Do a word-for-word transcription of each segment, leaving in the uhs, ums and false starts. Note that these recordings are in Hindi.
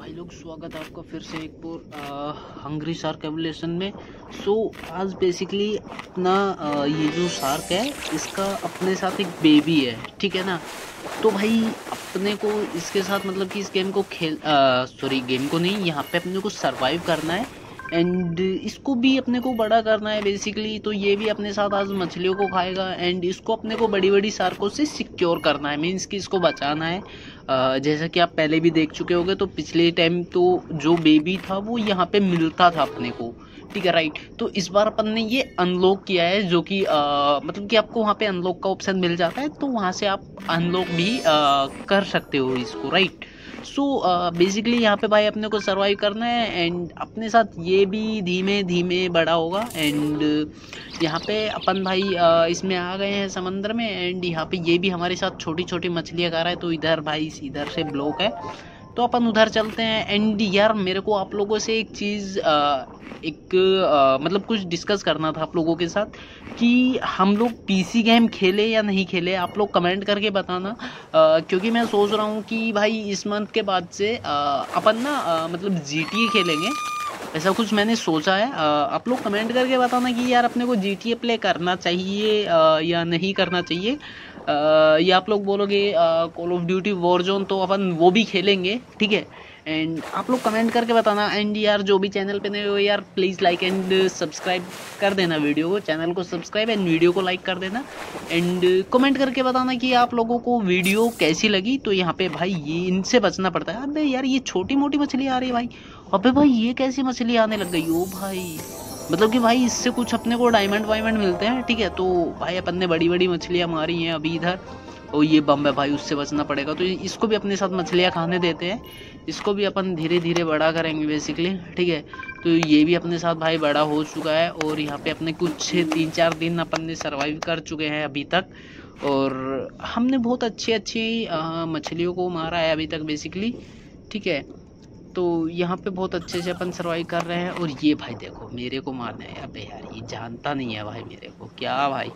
भाई लोग, स्वागत है आपका फिर से एक और हंग्री शार्क एवोल्यूशन में। सो so, आज बेसिकली अपना आ, ये जो शार्क है इसका अपने साथ एक बेबी है, ठीक है ना। तो भाई अपने को इसके साथ मतलब कि इस गेम को खेल सॉरी गेम को नहीं, यहाँ पे अपने को सरवाइव करना है एंड इसको भी अपने को बड़ा करना है बेसिकली। तो ये भी अपने साथ आज मछलियों को खाएगा एंड इसको अपने को बड़ी बड़ी शार्कों से सिक्योर करना है, मीन्स कि इसको बचाना है। uh, जैसा कि आप पहले भी देख चुके होंगे, तो पिछले टाइम तो जो बेबी था वो यहाँ पे मिलता था अपने को, ठीक है राइट। तो इस बार अपन ने ये अनलॉक किया है, जो कि मतलब कि आपको वहाँ पे अनलॉक का ऑप्शन मिल जाता है, तो वहाँ से आप अनलॉक भी uh, कर सकते हो इसको, राइट। सो बेसिकली यहाँ पे भाई अपने को सरवाइव करना है एंड अपने साथ ये भी धीमे धीमे बड़ा होगा। एंड यहाँ पे अपन भाई uh, इसमें आ गए हैं समंदर में एंड यहाँ पे ये भी हमारे साथ छोटी छोटी मछलियाँ खा रहा है। तो इधर भाई इधर से ब्लॉक है, तो अपन उधर चलते हैं। एंड यार मेरे को आप लोगों से एक चीज़ एक आ, मतलब कुछ डिस्कस करना था आप लोगों के साथ कि हम लोग पीसी गेम खेले या नहीं खेले, आप लोग कमेंट करके बताना। आ, क्योंकि मैं सोच रहा हूँ कि भाई इस मंथ के बाद से आ, अपन ना आ, मतलब जीटीए खेलेंगे, ऐसा कुछ मैंने सोचा है। आ, आप लोग कमेंट करके बताना कि यार अपने को जीटीए प्ले करना चाहिए आ, या नहीं करना चाहिए। Uh, या आप लोग बोलोगे कॉल ऑफ ड्यूटी वॉरजोन, तो अपन वो भी खेलेंगे, ठीक है। एंड आप लोग कमेंट करके बताना। एंड यार जो भी चैनल पे नए हो यार प्लीज़ लाइक एंड सब्सक्राइब कर देना वीडियो को, चैनल को सब्सक्राइब एंड वीडियो को लाइक कर देना। एंड कमेंट करके बताना कि आप लोगों को वीडियो कैसी लगी। तो यहाँ पे भाई ये इनसे बचना पड़ता है। अबे यार ये छोटी मोटी मछली आ रही है भाई, अबे भाई ये कैसी मछली आने लग गई हो भाई, मतलब कि भाई इससे कुछ अपने को डायमंड वायमंड मिलते हैं, ठीक है। तो भाई अपन ने बड़ी बड़ी मछलियाँ मारी हैं अभी इधर, और ये बम है भाई, उससे बचना पड़ेगा। तो इसको भी अपने साथ मछलियाँ खाने देते हैं, इसको भी अपन धीरे धीरे बड़ा करेंगे बेसिकली, ठीक है। तो ये भी अपने साथ भाई बड़ा हो चुका है और यहाँ पे अपने कुछ तीन चार दिन अपन ने सर्वाइव कर चुके हैं अभी तक, और हमने बहुत अच्छी अच्छी मछलियों को मारा है अभी तक बेसिकली, ठीक है। तो यहाँ पे बहुत अच्छे से अपन सर्वाइव कर रहे हैं। और ये भाई देखो मेरे को मारने है, अबे यार ये जानता नहीं है भाई मेरे को, क्या भाई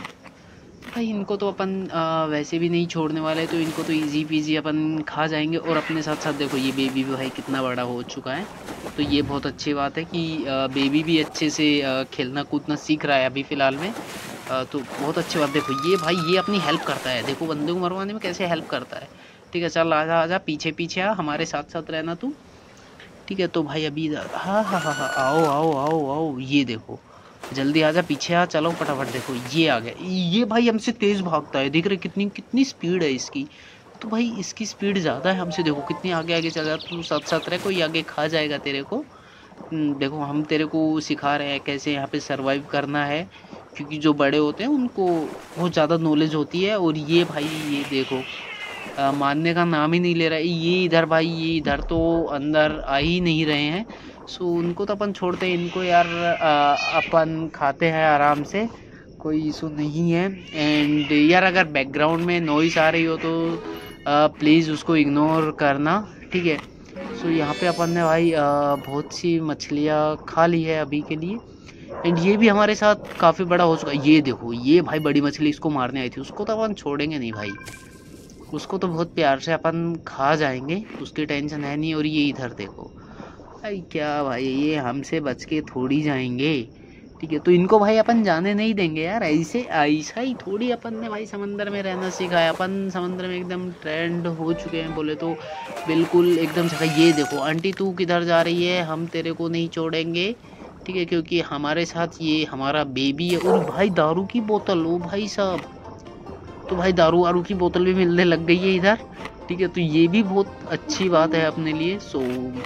भाई इनको तो अपन आ, वैसे भी नहीं छोड़ने वाले, तो इनको तो इजी पीजी अपन खा जाएंगे। और अपने साथ साथ देखो ये बेबी भी भाई कितना बड़ा हो चुका है, तो ये बहुत अच्छी बात है कि आ, बेबी भी अच्छे से आ, खेलना कूदना सीख रहा है अभी फ़िलहाल में। आ, तो बहुत अच्छी बात। देखो ये भाई ये अपनी हेल्प करता है, देखो बंदे को मरवाने में कैसे हेल्प करता है, ठीक है। चल आजा आजा पीछे पीछे आ, हमारे साथ साथ रहना तू, ठीक है। तो भाई अभी हाँ हाँ हाँ हाँ आओ आओ आओ आओ, ये देखो जल्दी आजा पीछे आ, चलो फटाफट। देखो ये आ गया, ये भाई हमसे तेज भागता है, देख रहे कितनी कितनी स्पीड है इसकी। तो भाई इसकी स्पीड ज़्यादा है हमसे, देखो कितनी आगे आगे चल रहा है। तू साथ साथ रह, कोई आगे खा जाएगा तेरे को। देखो हम तेरे को सिखा रहे हैं कैसे यहाँ पे सरवाइव करना है, क्योंकि जो बड़े होते हैं उनको बहुत ज़्यादा नॉलेज होती है। और ये भाई ये देखो आ, मानने का नाम ही नहीं ले रहा है ये इधर, भाई ये इधर तो अंदर आ ही नहीं रहे हैं। सो उनको तो अपन छोड़ते हैं, इनको यार आ, अपन खाते हैं आराम से, कोई इशू नहीं है। एंड यार अगर बैकग्राउंड में नॉइस आ रही हो तो प्लीज़ उसको इग्नोर करना, ठीक है। सो यहाँ पे अपन ने भाई आ, बहुत सी मछलियाँ खा ली है अभी के लिए। एंड ये भी हमारे साथ काफ़ी बड़ा हो चुका है। ये देखो ये भाई बड़ी मछली इसको मारने आई थी, उसको तो अपन छोड़ेंगे नहीं भाई, उसको तो बहुत प्यार से अपन खा जाएंगे, उसकी टेंशन है नहीं। और ये इधर देखो भाई, क्या भाई ये हमसे बच के थोड़ी जाएंगे, ठीक है। तो इनको भाई अपन जाने नहीं देंगे यार, ऐसे ऐसा ही थोड़ी अपन ने भाई समंदर में रहना सिखाया। अपन समंदर में एकदम ट्रेंड हो चुके हैं बोले तो, बिल्कुल एकदम से। ये देखो आंटी तू किधर जा रही है, हम तेरे को नहीं छोड़ेंगे, ठीक है, क्योंकि हमारे साथ ये हमारा बेबी है। और भाई दारू की बोतल, ओ भाई साहब, तो भाई दारू वारू की बोतल भी मिलने लग गई है इधर, ठीक है। तो ये भी बहुत अच्छी बात है अपने लिए। सो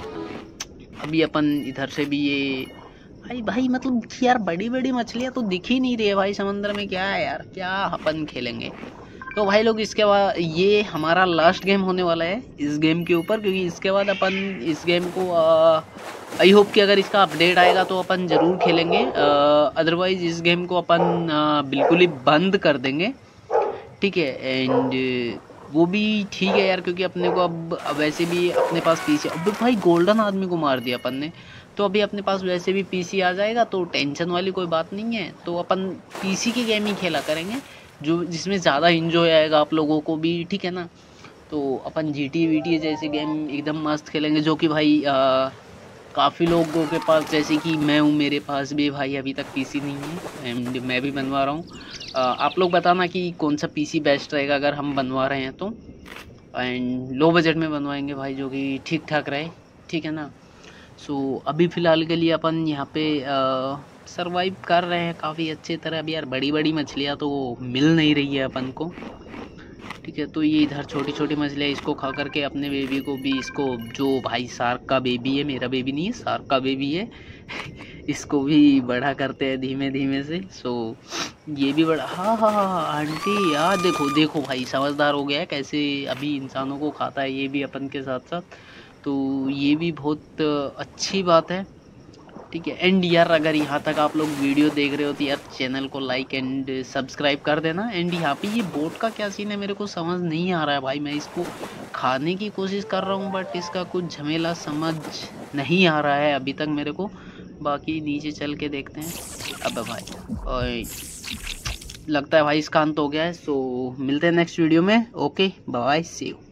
अभी अपन इधर से भी ये भाई भाई मतलब कि यार बड़ी बड़ी मछलियाँ तो दिख ही नहीं रही है भाई समंदर में, क्या है यार, क्या अपन खेलेंगे। तो भाई लोग इसके बाद ये हमारा लास्ट गेम होने वाला है इस गेम के ऊपर, क्योंकि इसके बाद अपन इस गेम को आई होप कि अगर इसका अपडेट आएगा तो अपन ज़रूर खेलेंगे, अदरवाइज इस गेम को अपन आ, बिल्कुल ही बंद कर देंगे, ठीक है। एंड वो भी ठीक है यार, क्योंकि अपने को अब वैसे भी अपने पास पीसी, अब भाई गोल्डन आदमी को मार दिया अपन ने, तो अभी अपने पास वैसे भी पीसी आ जाएगा, तो टेंशन वाली कोई बात नहीं है। तो अपन पीसी की गेम ही खेला करेंगे, जो जिसमें ज़्यादा इंजॉय आएगा आप लोगों को भी, ठीक है ना। तो अपन जी टी वी टी जैसे गेम एकदम मस्त खेलेंगे, जो कि भाई काफ़ी लोगों के पास, जैसे कि मैं हूँ, मेरे पास भी भाई अभी तक पीसी नहीं है एंड मैं भी बनवा रहा हूँ। आप लोग बताना कि कौन सा पीसी बेस्ट रहेगा अगर हम बनवा रहे हैं तो, एंड लो बजट में बनवाएंगे भाई, जो कि ठीक ठाक रहे, ठीक है ना। सो so, अभी फ़िलहाल के लिए अपन यहाँ पे सरवाइव कर रहे हैं काफ़ी अच्छी तरह। अभी यार बड़ी बड़ी मछलियाँ तो मिल नहीं रही है अपन को, ठीक है। तो ये इधर छोटी छोटी मछलियाँ, इसको खा करके अपने बेबी को भी, इसको जो भाई शार्क का बेबी है, मेरा बेबी नहीं है, शार्क का बेबी है इसको भी बड़ा करते हैं धीमे धीमे से। सो ये भी बड़ा, हाँ हाँ हाँ हाँ आंटी यार, देखो देखो भाई समझदार हो गया है, कैसे अभी इंसानों को खाता है ये भी अपन के साथ साथ। तो ये भी बहुत अच्छी बात है, ठीक है। एंड यार अगर यहाँ तक आप लोग वीडियो देख रहे हो तो यार चैनल को लाइक एंड सब्सक्राइब कर देना। एंड यहाँ पे ये बोट का क्या सीन है मेरे को समझ नहीं आ रहा है भाई, मैं इसको खाने की कोशिश कर रहा हूँ बट इसका कुछ झमेला समझ नहीं आ रहा है अभी तक मेरे को। बाकी नीचे चल के देखते हैं। अब भाई और लगता है भाई इसका अंत हो गया है। सो मिलते हैं नेक्स्ट वीडियो में। Okay bye, see you.